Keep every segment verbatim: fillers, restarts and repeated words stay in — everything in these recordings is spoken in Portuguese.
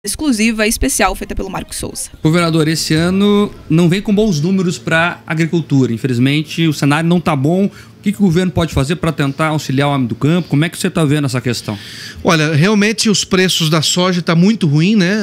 exclusiva e especial feita pelo Marcos Souza. Governador, esse ano não vem com bons números para a agricultura. Infelizmente, o cenário não está bom. O que, que o governo pode fazer para tentar auxiliar o homem do campo? Como é que você está vendo essa questão? Olha, realmente os preços da soja estão tá muito ruim, né?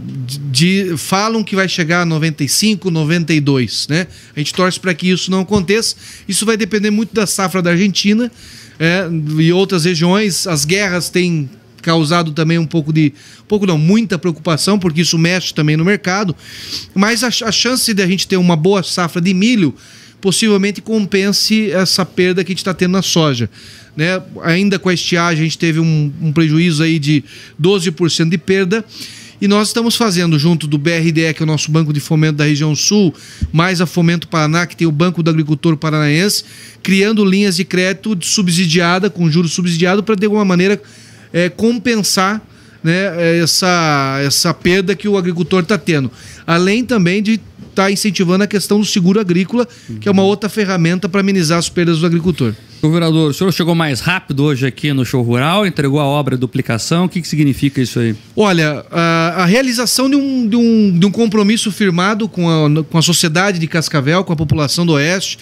De, de, falam que vai chegar a noventa e cinco, noventa e dois, né? A gente torce para que isso não aconteça. Isso vai depender muito da safra da Argentina, é, e outras regiões. As guerras têm causado também um pouco de... Um pouco não, muita preocupação, porque isso mexe também no mercado. Mas a, a chance de a gente ter uma boa safra de milho possivelmente compense essa perda que a gente está tendo na soja, né? Ainda com a estiagem a gente teve um, um prejuízo aí de doze por cento de perda, e nós estamos fazendo junto do B R D E, que é o nosso Banco de Fomento da região sul, mais a Fomento Paraná, que tem o Banco do Agricultor Paranaense, criando linhas de crédito subsidiada, com juros subsidiados, para de alguma maneira é, compensar, né, essa, essa perda que o agricultor está tendo. Além também de estar incentivando a questão do seguro agrícola, uhum. que é uma outra ferramenta para amenizar as perdas do agricultor. Governador, o senhor chegou mais rápido hoje aqui no Show Rural, entregou a obra de duplicação. O que, que significa isso aí? Olha, a, a realização de um, de, um, de um compromisso firmado com a, com a sociedade de Cascavel, com a população do Oeste,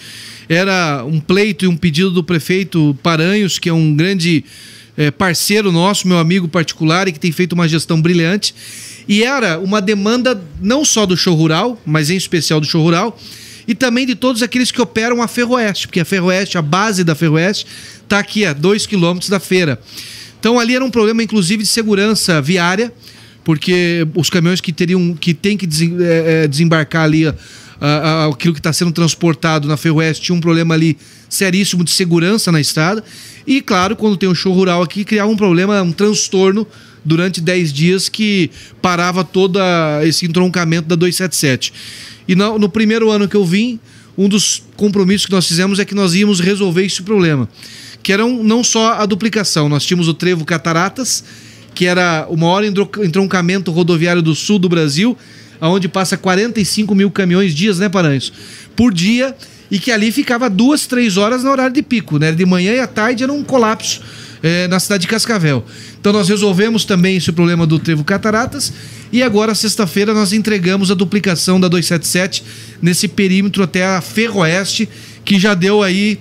era um pleito e um pedido do prefeito Paranhos, que é um grande é, parceiro nosso, meu amigo particular, e que tem feito uma gestão brilhante. E era uma demanda não só do Show Rural, mas em especial do Show Rural, e também de todos aqueles que operam a Ferroeste, porque a Ferroeste, a base da Ferroeste, está aqui a dois quilômetros da feira. Então ali era um problema, inclusive, de segurança viária, porque os caminhões que teriam, que tem que desembarcar ali a, a, a, aquilo que está sendo transportado na Ferroeste, tinha um problema ali seríssimo de segurança na estrada. E, claro, quando tem um Show Rural aqui, criava um problema, um transtorno durante dez dias que parava todo esse entroncamento da duzentos e setenta e sete. E no, no primeiro ano que eu vim, um dos compromissos que nós fizemos é que nós íamos resolver esse problema, que era um, não só a duplicação. Nós tínhamos o trevo Cataratas, que era o maior entroncamento rodoviário do sul do Brasil, onde passa quarenta e cinco mil caminhões dias, né, Paranhos? Por dia, e que ali ficava duas, três horas no horário de pico, né? De manhã e à tarde era um colapso é, na cidade de Cascavel. Então nós resolvemos também esse problema do trevo Cataratas, e agora, sexta-feira, nós entregamos a duplicação da duzentos e setenta e sete nesse perímetro até a Ferroeste, que já deu aí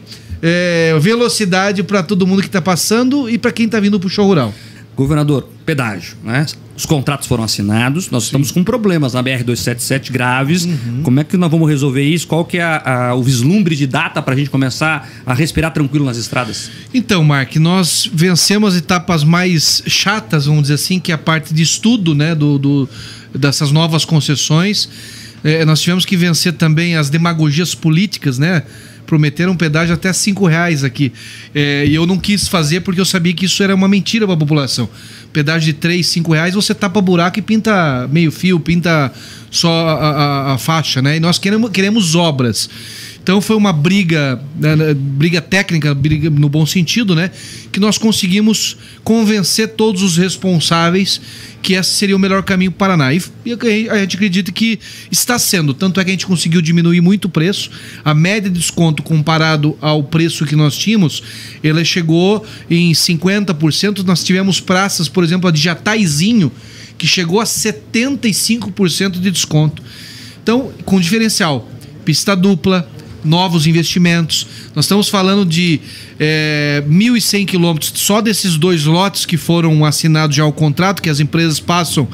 é, velocidade para todo mundo que está passando e para quem está vindo para o Show Rural. Governador, pedágio, né? Os contratos foram assinados, nós Sim. estamos com problemas na B R duzentos e setenta e sete graves. Uhum. Como é que nós vamos resolver isso? Qual que é a, a, o vislumbre de data para a gente começar a respirar tranquilo nas estradas? Então, Mark, nós vencemos as etapas mais chatas, vamos dizer assim, que é a parte de estudo, né, do, do, dessas novas concessões. É, nós tivemos que vencer também as demagogias políticas, né? Prometeram um pedágio até cinco reais aqui. É, e eu não quis fazer porque eu sabia que isso era uma mentira para a população. Pedágio de três, cinco reais, você tapa buraco e pinta meio fio, pinta só a, a, a faixa, né? E nós queremos, queremos obras. Então foi uma briga, né, briga técnica, briga no bom sentido, né? Que nós conseguimos convencer todos os responsáveis que esse seria o melhor caminho para o Paraná. E a gente acredita que está sendo. Tanto é que a gente conseguiu diminuir muito o preço. A média de desconto comparado ao preço que nós tínhamos, ela chegou em cinquenta por cento. Nós tivemos praças, por exemplo, a de Jataizinho, que chegou a setenta e cinco por cento de desconto. Então, com diferencial, pista dupla, novos investimentos. Nós estamos falando de é, mil e cem quilômetros só desses dois lotes que foram assinados já o contrato, que as empresas passam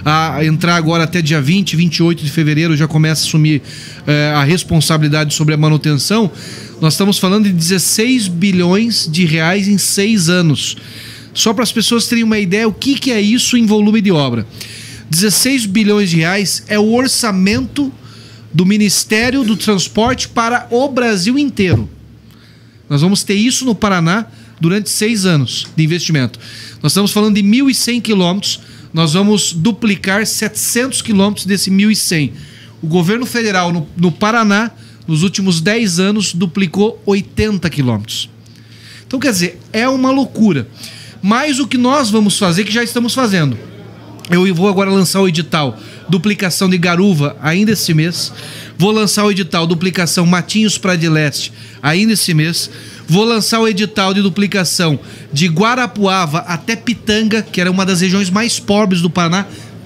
a entrar agora até dia vinte, vinte e oito de fevereiro, já começa a assumir é, a responsabilidade sobre a manutenção. Nós estamos falando de dezesseis bilhões de reais em seis anos. Só para as pessoas terem uma ideia, o que, que é isso em volume de obra. dezesseis bilhões de reais é o orçamento do Ministério do Transporte para o Brasil inteiro. Nós vamos ter isso no Paraná durante seis anos de investimento. Nós estamos falando de mil e cem quilômetros, nós vamos duplicar setecentos quilômetros desse mil e cem. O governo federal no, no Paraná, nos últimos dez anos, duplicou oitenta quilômetros. Então, quer dizer, é uma loucura. Mas o que nós vamos fazer, que já estamos fazendo. Eu vou agora lançar o edital duplicação de Garuva ainda esse mês. Vou lançar o edital duplicação Matinhos Praia de Leste ainda esse mês. Vou lançar o edital de duplicação de Guarapuava até Pitanga, que era uma das regiões mais pobres do Paraná,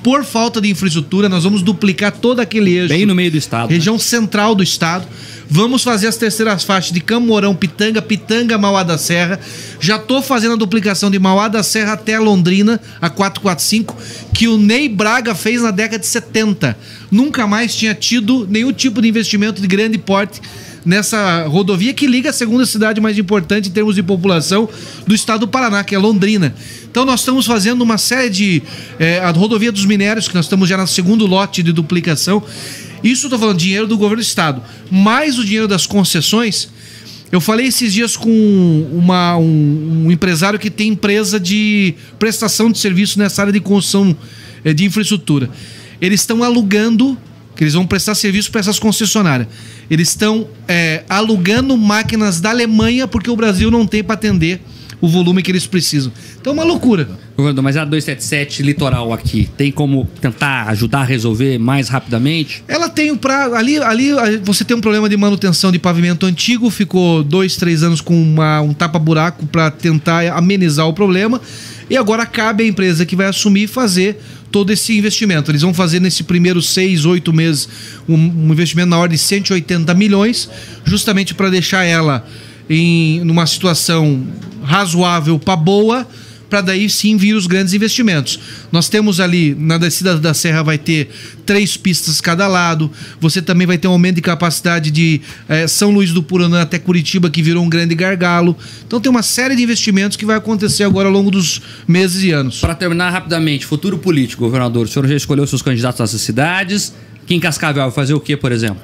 por falta de infraestrutura, nós vamos duplicar todo aquele eixo. Bem no meio do estado. Região né? central do estado. Vamos fazer as terceiras faixas de Camorão, Pitanga, Pitanga, Mauá da Serra. Já tô fazendo a duplicação de Mauá da Serra até Londrina, a quatrocentos e quarenta e cinco, que o Ney Braga fez na década de setenta. Nunca mais tinha tido nenhum tipo de investimento de grande porte nessa rodovia que liga a segunda cidade mais importante em termos de população do estado do Paraná, que é Londrina. Então nós estamos fazendo uma série de... É, a rodovia dos minérios, que nós estamos já no segundo lote de duplicação. Isso eu tô falando dinheiro do governo do estado. Mais o dinheiro das concessões. Eu falei esses dias com uma, um, um empresário que tem empresa de prestação de serviço nessa área de construção é, de infraestrutura. Eles estão alugando... que eles vão prestar serviço para essas concessionárias. Eles estão é, alugando máquinas da Alemanha porque o Brasil não tem para atender o volume que eles precisam. Então é uma loucura. Governador, mas a duzentos e setenta e sete litoral aqui, tem como tentar ajudar a resolver mais rapidamente? Ela tem para ali, ali você tem um problema de manutenção de pavimento antigo, ficou dois, três anos com uma, um tapa-buraco para tentar amenizar o problema. E agora cabe à empresa que vai assumir e fazer todo esse investimento. Eles vão fazer nesse primeiro seis, oito meses um, um investimento na ordem de cento e oitenta milhões, justamente para deixar ela em numa situação razoável para boa, para daí sim vir os grandes investimentos. Nós temos ali, na descida da Serra vai ter três pistas cada lado, você também vai ter um aumento de capacidade de eh, São Luís do Puranã até Curitiba, que virou um grande gargalo. Então tem uma série de investimentos que vai acontecer agora ao longo dos meses e anos. Para terminar rapidamente, futuro político, governador, o senhor já escolheu seus candidatos nessas cidades. Aqui em Cascavel vai fazer o que, por exemplo?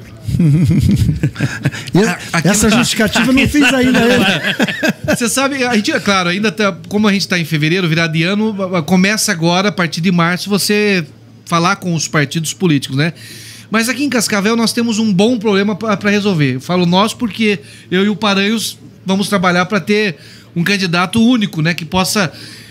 Aqui Essa no... justificativa eu não fiz ainda. Você sabe, a gente, claro, ainda tá, como a gente está em fevereiro, virado de ano, começa agora, a partir de março, você falar com os partidos políticos, né? Mas aqui em Cascavel nós temos um bom problema para resolver. Eu falo nós porque eu e o Paranhos vamos trabalhar para ter um candidato único, né? Que possa...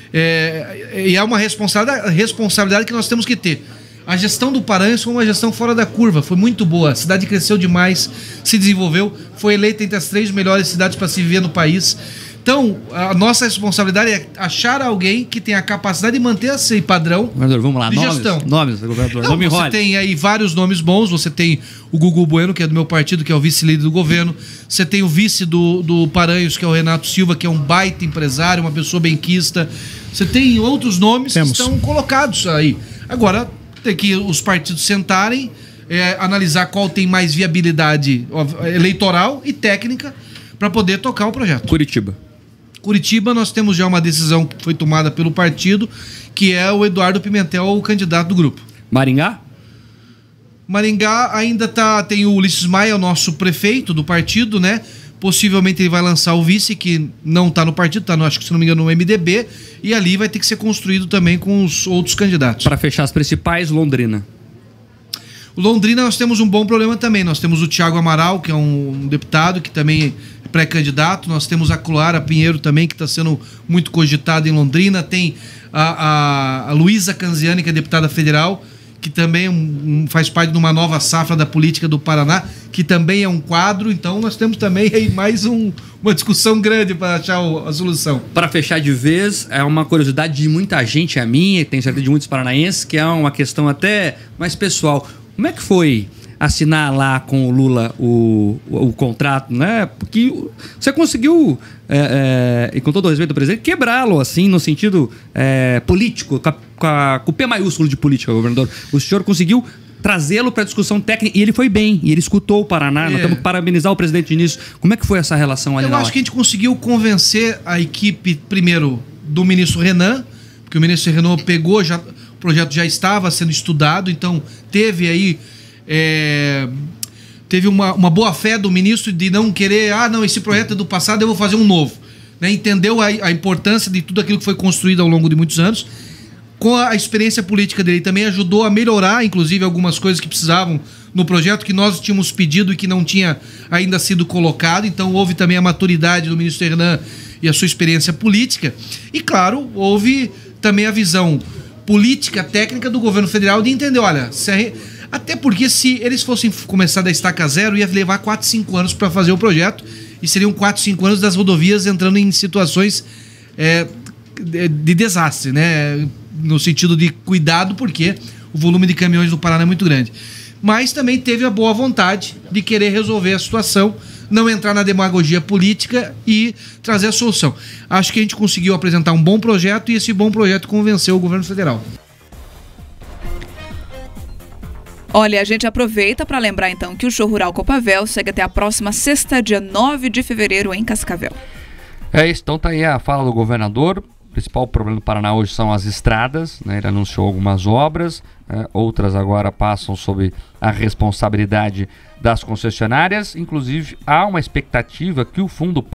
É, e é uma responsabilidade, responsabilidade que nós temos que ter. A gestão do Paranhos foi uma gestão fora da curva, foi muito boa. A cidade cresceu demais, se desenvolveu, foi eleita entre as três melhores cidades para se viver no país. Então, a nossa responsabilidade é achar alguém que tenha a capacidade de manter esse padrão governador, vamos lá, de nomes, gestão. Nomes, governador. Não, Não me você enrole. tem aí vários nomes bons, você tem o Gugu Bueno, que é do meu partido, que é o vice-líder do governo. Você tem o vice do, do Paranhos, que é o Renato Silva, que é um baita empresário, uma pessoa benquista. Você tem outros nomes Temos. que estão colocados aí. Agora... tem que os partidos sentarem, é, analisar qual tem mais viabilidade eleitoral e técnica para poder tocar o projeto. Curitiba. Curitiba, nós temos já uma decisão que foi tomada pelo partido, que é o Eduardo Pimentel, o candidato do grupo. Maringá? Maringá ainda tá, tem o Ulisses Maia, o nosso prefeito do partido, né? Possivelmente ele vai lançar o vice, que não está no partido, está, acho que se não me engano, no M D B, e ali vai ter que ser construído também com os outros candidatos. Para fechar as principais, Londrina. Londrina nós temos um bom problema também. Nós temos o Thiago Amaral, que é um deputado que também é pré-candidato. Nós temos a Cloara Pinheiro também, que está sendo muito cogitada em Londrina. Tem a, a, a Luísa Canziani, que é deputada federal, que também um, um, faz parte de uma nova safra da política do Paraná, que também é um quadro. Então nós temos também aí mais um, uma discussão grande para achar o, a solução. Para fechar de vez, é uma curiosidade de muita gente, a minha, e tenho certeza de muitos paranaenses, que é uma questão até mais pessoal. Como é que foi assinar lá com o Lula o, o, o contrato, né? Porque você conseguiu, é, é, e com todo o respeito do presidente, quebrá-lo, assim, no sentido é, político, com, a, com, a, com o P maiúsculo de política, governador. O senhor conseguiu trazê-lo para a discussão técnica, e ele foi bem, e ele escutou o Paraná. É. Nós temos que parabenizar o presidente nisso. Como é que foi essa relação ali? Eu na acho hora? que a gente conseguiu convencer a equipe, primeiro, do ministro Renan, porque o ministro Renan pegou, já, o projeto já estava sendo estudado, então teve aí É, teve uma, uma boa fé do ministro de não querer, ah, não, esse projeto é do passado, eu vou fazer um novo. Né? Entendeu a, a importância de tudo aquilo que foi construído ao longo de muitos anos. Com a, a experiência política dele também ajudou a melhorar, inclusive, algumas coisas que precisavam no projeto, que nós tínhamos pedido e que não tinha ainda sido colocado. Então houve também a maturidade do ministro Hernan e a sua experiência política. E, claro, houve também a visão política, técnica do governo federal de entender, olha, se a, até porque se eles fossem começar da estaca zero, ia levar quatro, cinco anos para fazer o projeto, e seriam quatro, cinco anos das rodovias entrando em situações é, de desastre, né? No sentido de cuidado, porque o volume de caminhões no Paraná é muito grande. Mas também teve a boa vontade de querer resolver a situação, não entrar na demagogia política e trazer a solução. Acho que a gente conseguiu apresentar um bom projeto e esse bom projeto convenceu o governo federal. Olha, a gente aproveita para lembrar então que o Show Rural Copavel segue até a próxima sexta, dia nove de fevereiro, em Cascavel. É isso, então tá aí a fala do governador. O principal problema do Paraná hoje são as estradas, né? Ele anunciou algumas obras, né? Outras agora passam sob a responsabilidade das concessionárias. Inclusive, há uma expectativa que o fundo